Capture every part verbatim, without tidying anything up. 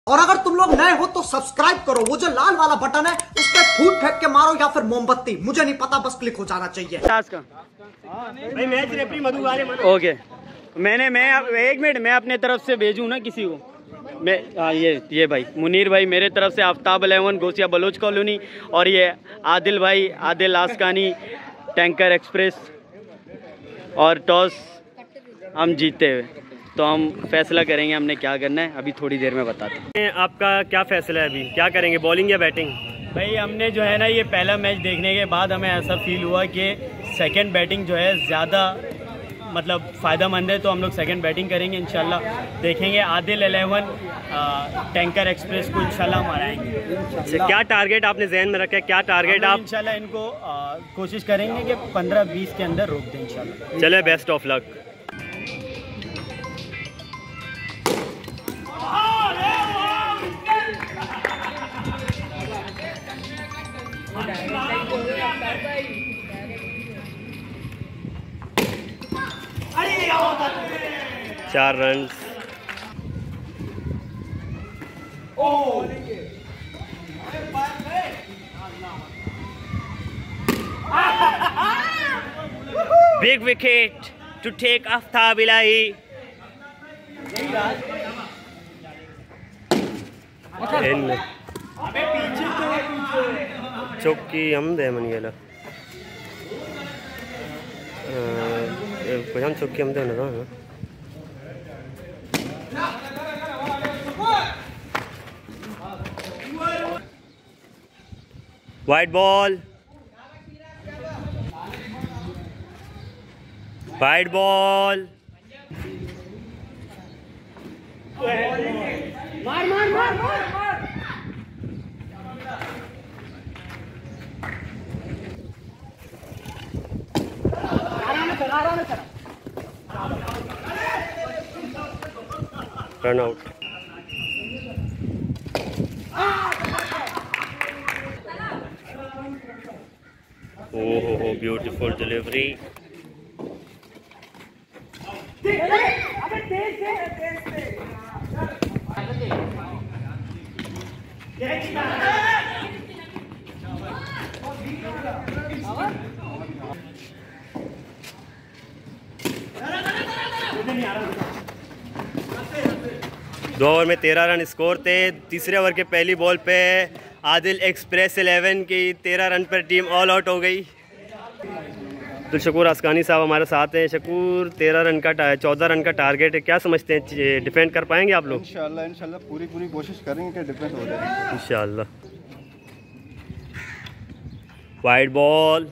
और अगर तुम लोग नए हो तो सब्सक्राइब करो, वो जो लाल वाला बटन है उस पर फूट फेंक के मारो या फिर मोमबत्ती, मुझे नहीं पता, बस क्लिक हो जाना चाहिए। भाई मैच रेफरी मधु वाले ओके, मैंने मैं एक मिनट मैं अपने तरफ से भेजूँ ना किसी को, मैं हाँ ये ये भाई मुनीर भाई मेरे तरफ से, आफ्ताब इलेवन गोसिया बलोच कॉलोनी, और ये आदिल भाई आदिल आस्कानी टैंकर एक्सप्रेस, और टॉस हम जीते हुए, तो हम फैसला करेंगे हमने क्या करना है, अभी थोड़ी देर में बताते हैं। आपका क्या फैसला है, अभी क्या करेंगे, बॉलिंग या बैटिंग? भाई हमने जो है ना ये पहला मैच देखने के बाद हमें ऐसा फील हुआ कि सेकंड बैटिंग जो है ज़्यादा मतलब फ़ायदेमंद है, तो हम लोग सेकंड बैटिंग करेंगे इंशाल्लाह। देखेंगे आदिल इलेवन टैंकर एक्सप्रेस को इंशाल्लाह हराएंगे। अच्छा, क्या टारगेट आपने जहन में रखा है, क्या टारगेट आप? इंशाल्लाह इनको आ, कोशिश करेंगे कि पंद्रह बीस के अंदर रोक दें इंशाल्लाह। चले, बेस्ट ऑफ लक। चार run. Big wicket to take Aftab Ilahi. चौकी हम दे मनियला हम चौकी हम दे ना वाइट बॉल, वाइट बॉल, मार मार मार मार। Run out. ओहो हो, ब्यूटीफुल डिलीवरी। दो ओवर में तेरह रन स्कोर थे। तीसरे ओवर के पहली बॉल पे आदिल एक्सप्रेस इलेवन की तेरह रन पर टीम ऑल आउट हो गई। तो शकूर आस्कानी साहब हमारे साथ हैं। शकूर, तेरह रन का चौदह रन का टारगेट है, क्या समझते हैं, डिफेंड कर पाएंगे आप लोग? इंशाल्लाह इंशाल्लाह पूरी पूरी कोशिश करेंगे कि डिफेंड हो जाए इंशाल्लाह। Wide ball,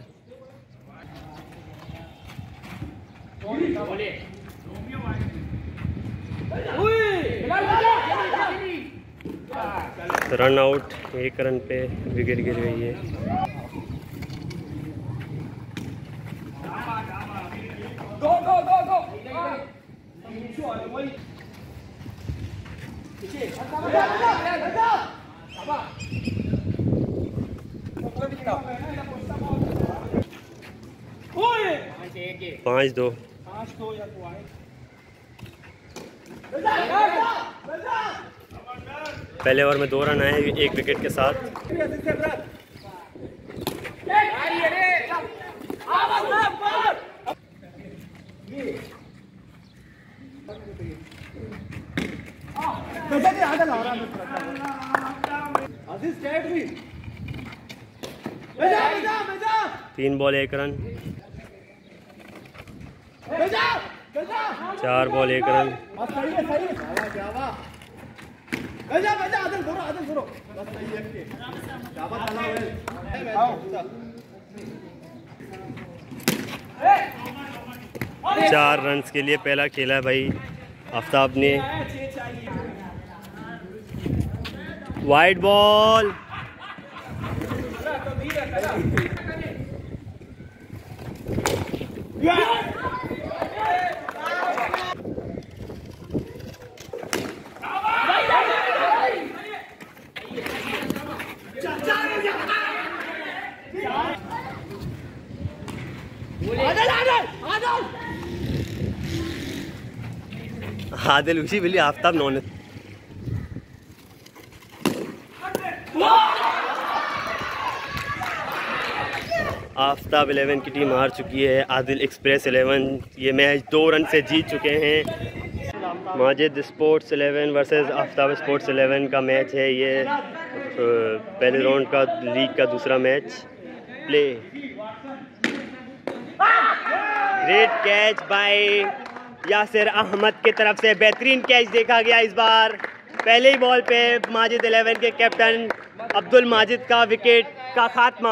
run out. एक रन पे विकेट गिर गई है। Go, go, go, go. पाँच दो। पहले ओवर में दो रन आए एक विकेट के साथ। तीन बॉल एक रन, चार बॉल एक रन। चार रन के लिए पहला खेला है भाई आफ्ताब ने। वाइड बॉल, आदिल उसी बिल्ली आफ्ताब नॉन आफ्ताब इलेवन की टीम हार चुकी है। आदिल एक्सप्रेस इलेवन ये मैच दो रन से जीत चुके हैं। Majid sports eleven versus Aftab sports eleven का मैच है ये। पहले राउंड का लीग का दूसरा match play. Great catch by Yasir Ahmed की तरफ से, बेहतरीन कैच देखा गया इस बार। पहले ही बॉल पे माजिद इलेवन के कैप्टन अब्दुल माजिद का विकेट का खात्मा।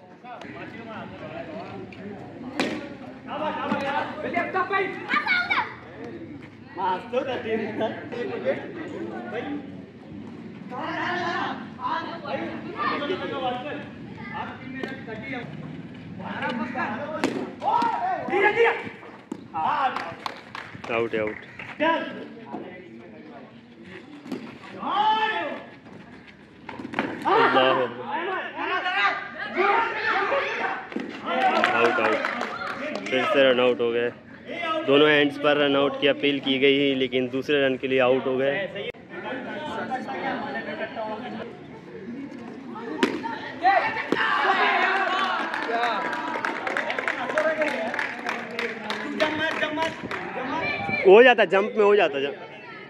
आउट आउट आउट आउट फिर से रन आउट हो गए। दोनों एंड्स पर रन आउट की अपील की गई लेकिन दूसरे रन के लिए आउट हो गए। हो जाता जंप में हो जाता जंप।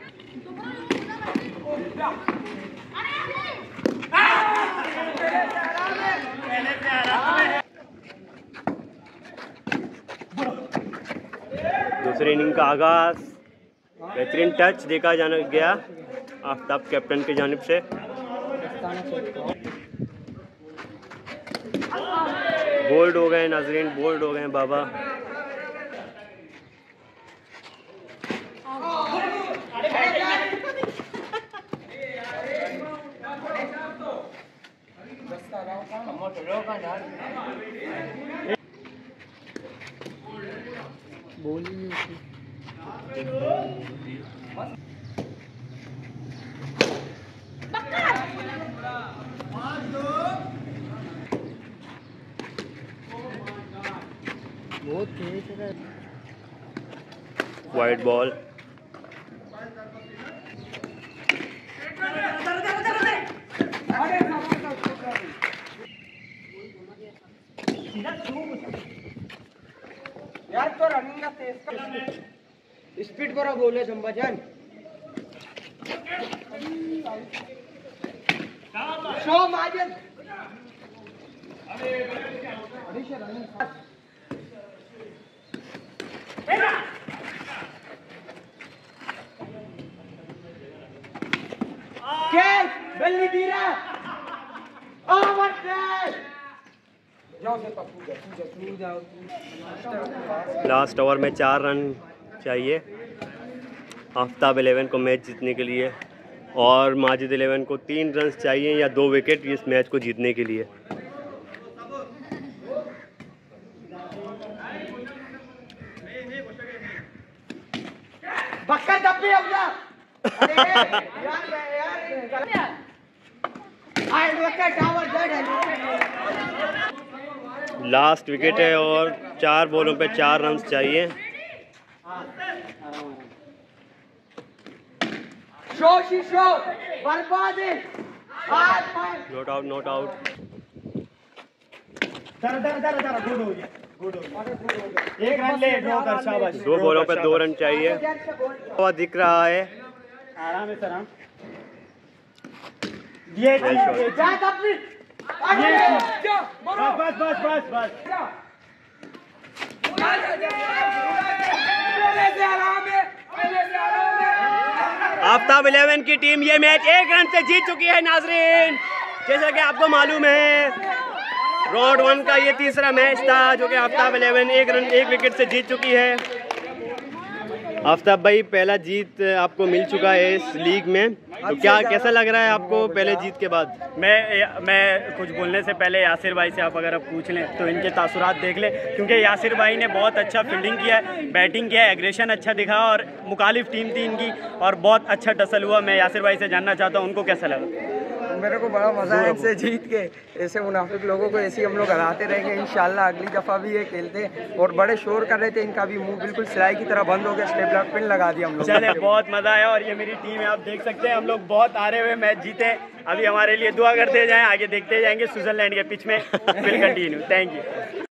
दूसरी इनिंग का आगाज, बेहतरीन टच देखा जाना गया आफ्ताब कैप्टन की जानिब से। बोल्ड हो गए नाजरीन, बोल्ड हो गए बाबा। वाइड बॉल, यार तो रनिंग का तेज स्पीड पर बोले जंबा जान। शो माजिद कैच बल्ली दीरा ओवर कैच जाओ से पप्पू जा जाओ। लास्ट ओवर में चार रन चाहिए आफ्ताब इलेवन को मैच जीतने के लिए, और माजिद इलेवन को तीन रन चाहिए या दो विकेट इस मैच को जीतने के लिए। बक्का दब्बी हो गया। अरे यार यार आई विकेट टावर डेड है। लास्ट विकेट है और चार बॉलों पे चार रन चाहिए। शो शी शो बर्बाद है। Not out not out. दर दर दर दर गुड हो गया, गुड हो गया। एक रन ले ड्रॉ कर, शाबाश। दो बॉलों पे दो रन चाहिए। हुआ दिख रहा है। आराम है सर, हम ये जा दब्बी। बस बस बस बस आफ्ताब इलेवन की टीम ये मैच एक रन से जीत चुकी है नाजरीन। जैसा कि आपको मालूम है राउंड वन का ये तीसरा मैच था जो कि आफ्ताब इलेवन एक रन एक विकेट से जीत चुकी है। आफ्ताब भाई पहला जीत आपको मिल चुका है इस लीग में, तो क्या कैसा लग रहा है आपको पहले जीत के बाद? मैं मैं कुछ बोलने से पहले यासिर भाई से आप अगर आप पूछ लें तो इनके तासुरात देख लें, क्योंकि यासिर भाई ने बहुत अच्छा फील्डिंग किया है, बैटिंग किया है, एग्रेशन अच्छा दिखा और मुखालिफ टीम थी इनकी और बहुत अच्छा टसल हुआ। मैं यासिर भाई से जानना चाहता हूँ उनको कैसा लगा। मेरे को बड़ा मजा है इनसे जीत के। ऐसे मुनाफिक लोगों को ऐसे हम लोग हराते रहेंगे इंशाल्लाह। अगली दफा भी ये खेलते और बड़े शोर कर रहे थे, इनका भी मुंह बिल्कुल सिलाई की तरह बंद हो गया, स्टेपलर पिन लगा दिया हम लोग। चले, बहुत मजा आया। और ये मेरी टीम है, आप देख सकते हैं हम लोग बहुत हारे हुए मैच जीते। अभी हमारे लिए दुआ करते जाएं, आगे देखते जाएंगे स्विट्जरलैंड के पिच में। Will continue. Thank you.